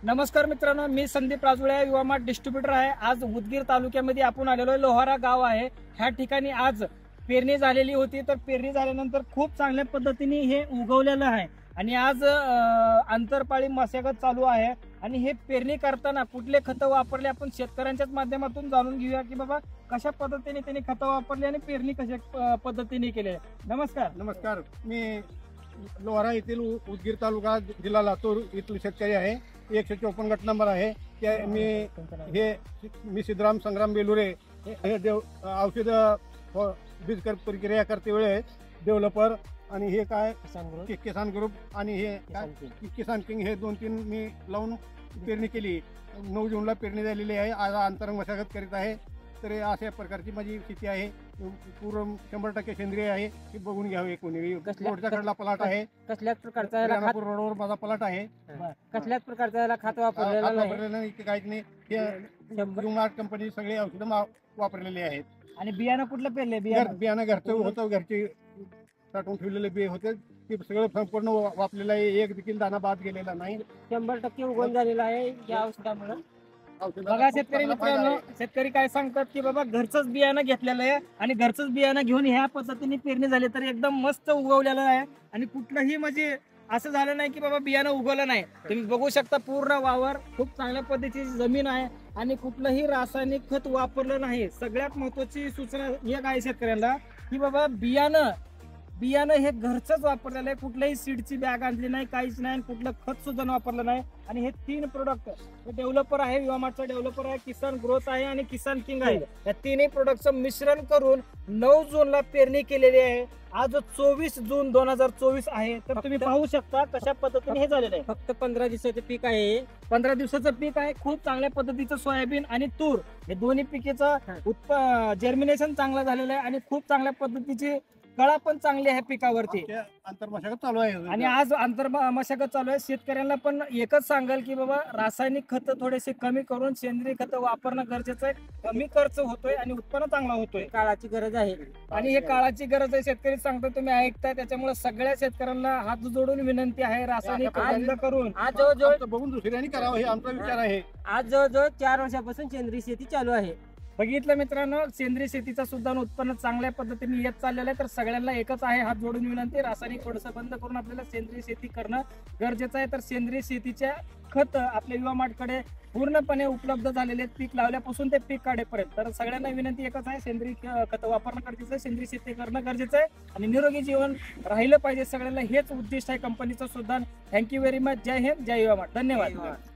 नमस्कार मित्रांनो, मी संदीप राजुळे, युवा मार्ट डिस्ट्रीब्युटर आहे। आज उदगीर तालुक्यामध्ये आपण आलेलो आहे। लोहारा गाव आहे। ह्या ठिकाणी आज पेरणी झालेली होती। तर पेरणी झाल्यानंतर खूप चांगल्या पद्धतीने हे उगवलेलं आहे आणि आज आंतरपाळी मशागत चालू आहे। आणि हे पेरणी करताना कुठले खत वापरले आपण शेतकऱ्यांच्याच माध्यमातून जाणून घेऊया की बाबा कशा पद्धतीने त्यांनी खत वापरले आणि पेरणी कशा पद्धतीने केली। नमस्कार, मी लोहारा येथील उदगीर तालुका जिल्हा लातूर येथील शेतकरी आहे। 154 गट नंबर आहे। मी सिद्धराम संग्राम बेलुरे हे औषध बीज प्रक्रिया करते वेळे डेव्हलपर आणि हे काय किसान ग्रुप आणि हे किसान किंग हे 2-3 मी लावून पेरणी केली। 9 जूनला पेरणी झालेली आहे। आज अंतरंग मशागत करीत आहे। तर अशा प्रकारची माझी शेती आहे। पूर्ण 100% सेंद्रिय आहे। हे बघून घ्यावे कोणी। रोडच्या कडेला प्लॉट आहे। कसल्याच प्रकारचा रोडवर माझा प्लॉट आहे। कसल्याच प्रकारचा खत वापरलेलं नाही काहीच नाही। हे मार्ट कंपनी सगळे औषधं वापरलेले आहेत। आणि बियाणं कुठलं पेरले? बियाणं घरचं होतं, घरची साठवून ठेवलेले बी होते ते सगळं संपूर्ण वापरलेलं आहे। एक देखील दाना बाद गेलेला नाही। 100% उगवण झालेला आहे या औषधामुळे। बघा शेतकरी मित्रांनो, शेतकरी काय सांगतात की बाबा घरचंच बियाणं घेतलेलं आहे आणि घरचंच बियाणं घेऊन ह्या पद्धतीने पेरणी झाली तर एकदम मस्त उगवलेलं आहे। आणि कुठलंही म्हणजे असं झालं नाही की बाबा बियाणं उगवलं नाही। तुम्ही बघू शकता पूर्ण वावर खूप चांगल्या पद्धतीची जमीन आहे आणि कुठलंही रासायनिक खत वापरलं नाही। सगळ्यात महत्वाची सूचना एक आहे शेतकऱ्यांना की बाबा बियाणं हे घरचंच वापरलेलं आहे। कुठल्याही सीडची बॅग आणली नाही, काहीच नाही, कुठलं खत सुद्धा वापरलं नाही। आणि हे 3 प्रोडक्ट डेव्हलपर आहे, युवा मार्टचा डेव्हलपर आहे, किसान ग्रोथ आहे आणि किसान किंग आहे। या 3ही प्रोडक्टचं मिश्रण करून 9 जूनला पेरणी केलेली आहे। आज 24 जून 2024 आहे। तर तुम्ही पाहू शकता कशा पद्धतीने हे झालेलं आहे। फक्त 15 दिवसाचं पीक आहे। 15 दिवसाचं पीक आहे। खूप चांगल्या पद्धतीचं सोयाबीन आणि तूर हे दोन्ही पिकेचं जर्मिनेशन चांगलं झालेलं आहे आणि खूप चांगल्या पद्धतीची कळा पण चांगली आहे पिकावरती। आंतरमशागत चालू आहे आणि आज आंतरमशागत चालू आहे। शेतकऱ्यांना पण एकच सांगाल की बाबा रासायनिक खत थोडेसे कमी करून सेंद्रिय खत वापरणं गरजेचं आहे। कमी खर्च होतोय आणि उत्पन्न चांगला होतोय। काळाची गरज आहे आणि हे काळाची गरज आहे। शेतकरी सांगतो, तुम्ही ऐकताय, त्याच्यामुळे सगळ्या शेतकऱ्यांना हात जोडून विनंती आहे रासायनिक बंद करून आज जवळजवळ बघून दुसऱ्यांनी करावं हे आमचा विचार आहे। आज जवळजवळ 4 वर्षापासून सेंद्रिय शेती चालू आहे। बघितलं मित्रांनो, सेंद्रिय शेतीचा सुद्धा उत्पन्न चांगल्या पद्धतीने येत चाललेलं आहे। तर सगळ्यांना एकच आहे हात जोडून विनंती, रासायनिक थोडंसं बंद करून आपल्याला सेंद्रिय शेती करणं गरजेचं आहे। तर सेंद्रिय शेतीच्या खत आपल्या युवा मार्टकडे पूर्णपणे उपलब्ध झालेले आहेत, पीक लावल्यापासून ते पीक काढेपर्यंत। तर सगळ्यांना विनंती एकच आहे, सेंद्रिय खत वापरणं गरजेचं आहे, सेंद्रिय शेती करणं गरजेचं आहे आणि निरोगी जीवन राहिलं पाहिजे सगळ्यांना, हेच उद्दिष्ट आहे कंपनीचं सुद्धा। Thank you very much. जय हिंद, जय युवा मार्ट। धन्यवाद।